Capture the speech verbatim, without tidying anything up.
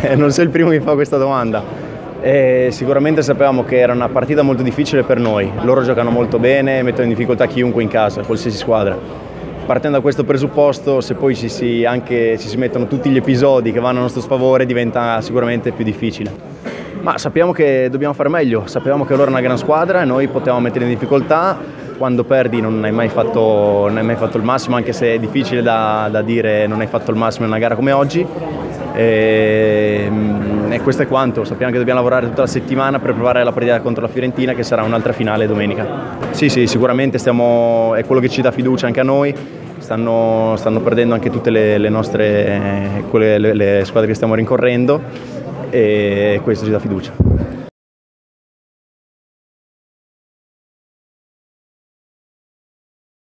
non sei il primo che mi fa questa domanda. E sicuramente sapevamo che era una partita molto difficile per noi. Loro giocano molto bene, mettono in difficoltà chiunque in casa, qualsiasi squadra. Partendo da questo presupposto, se poi ci si, anche, ci si mettono tutti gli episodi che vanno a nostro sfavore, diventa sicuramente più difficile. Ma sappiamo che dobbiamo fare meglio, sapevamo che loro è una gran squadra e noi potevamo mettere in difficoltà. Quando perdi non hai mai fatto, non hai mai fatto il massimo, anche se è difficile da, da dire non hai fatto il massimo in una gara come oggi. E, e questo è quanto, sappiamo che dobbiamo lavorare tutta la settimana per preparare la partita contro la Fiorentina, che sarà un'altra finale domenica. Sì, sì, sicuramente stiamo, è quello che ci dà fiducia anche a noi, stanno, stanno perdendo anche tutte le, le nostre quelle, le, le squadre che stiamo rincorrendo e questo ci dà fiducia.